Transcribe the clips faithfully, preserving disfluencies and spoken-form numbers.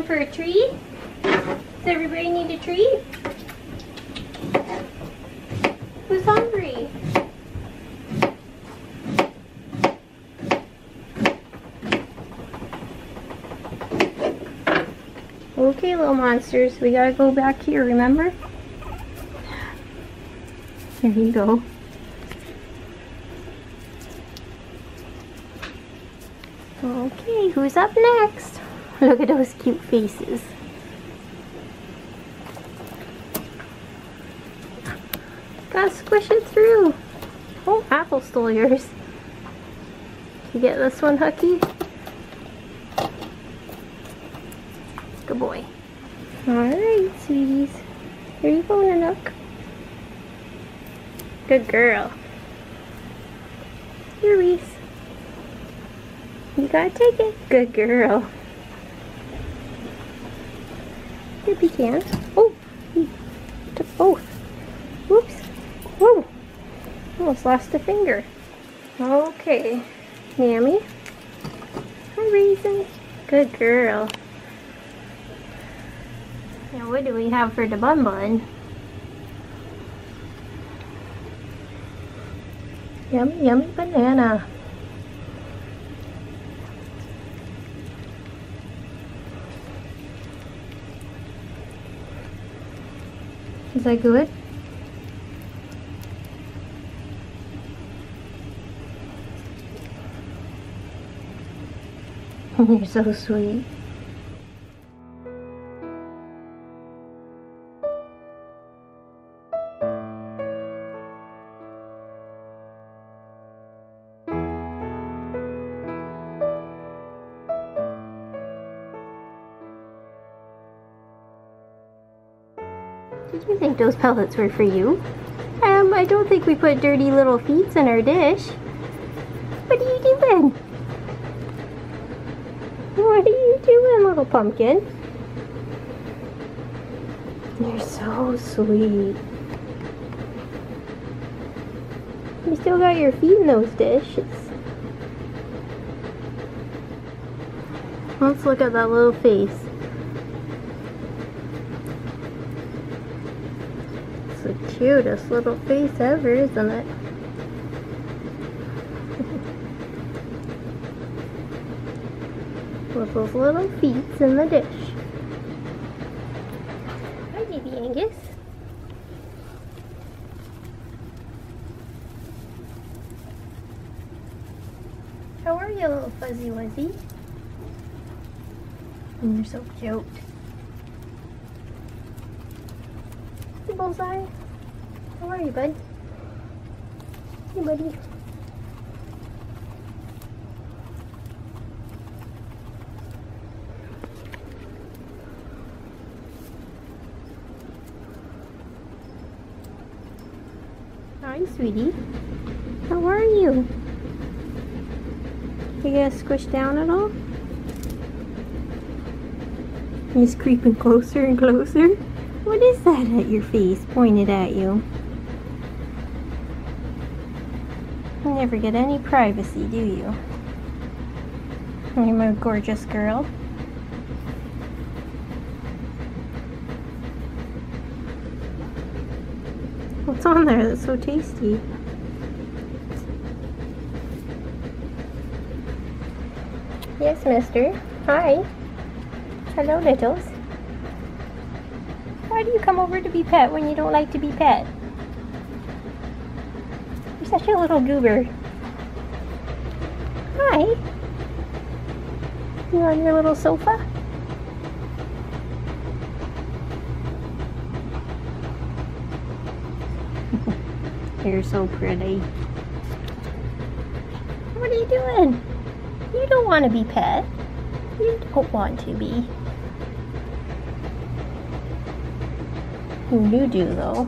for a treat? Does everybody need a treat? Who's hungry? Okay, little monsters, we gotta go back here, remember? Here you go. Okay, who's up next? Look at those cute faces. Gotta squish it through. Oh, Apple stole yours. You get this one, Hucky? Good boy. Alright, sweeties. Here you go, Nanook. Good girl. Here, Reese. You gotta take it. Good girl. Here, Pecan. Oh, he took both. Whoops. Whoa. Almost lost a finger. Okay. Mammy. Hi, Raisin. Good girl. Now, what do we have for the bun bun? Yummy, yummy banana. Is that good? You're so sweet. Did you think those pellets were for you? Um, I don't think we put dirty little feet in our dish. What are you doing? What are you doing, little pumpkin? You're so sweet. You still got your feet in those dishes. Let's look at that little face. It's the cutest little face ever, isn't it? With those little feet in the dish. Hi, baby Angus. How are you, little fuzzy wuzzy? And you're so cute. Hey, Bullseye. How are you, bud? Hey, buddy. Hi, sweetie. How are you? You get squished down at all? He's creeping closer and closer. What is that at your face pointed at you? You never get any privacy, do you? You're my gorgeous girl. What's on there that's so tasty? Yes, mister. Hi. Hello, littles. Why do you come over to be pet when you don't like to be pet? You're such a little goober. Hi. You on your little sofa? You're so pretty. What are you doing? You don't want to be pet. You don't want to be. You do, though.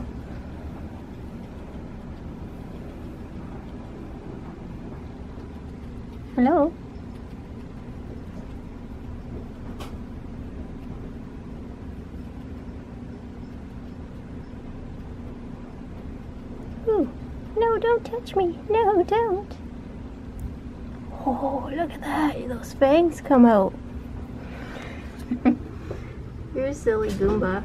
Hello? Ooh, no, don't touch me. No, don't. Oh, look at that. Those fangs come out. Here's silly Goomba.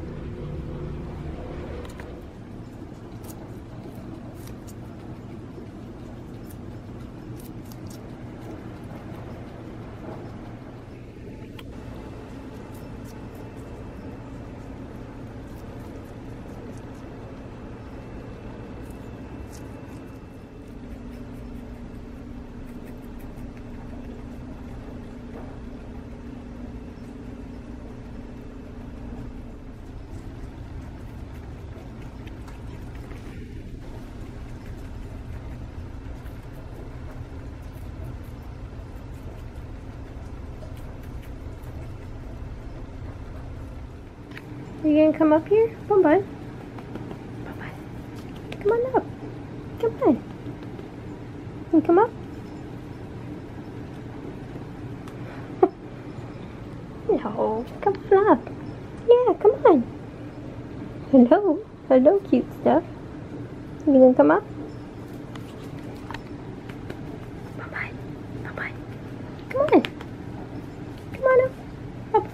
Are you gonna come up here? Come on, bud. Come on. Come on up. Come on. Can you come up? No. Come on up. Yeah, come on. Hello. Hello, cute stuff. You gonna come up? Come on. Come on. Come on. Come on up. Up.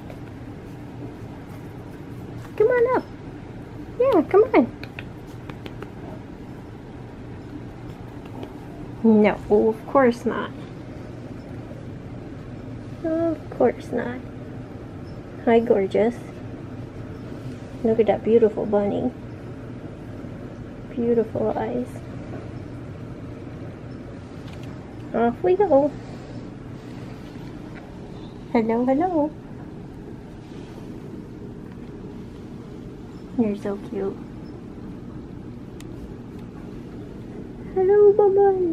Come on up. Yeah, come on. No, of course not. Of course not. Hi, gorgeous. Look at that beautiful bunny. Beautiful eyes. Off we go. Hello, hello. You're so cute. Hello, Bun.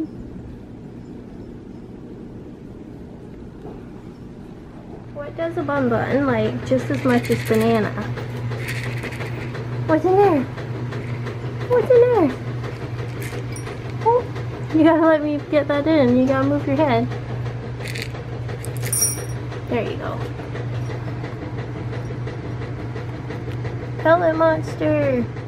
What does a Bun Bun like just as much as banana? What's in there? What's in there? Oh, you gotta let me get that in. You gotta move your head. There you go. Pellet monster.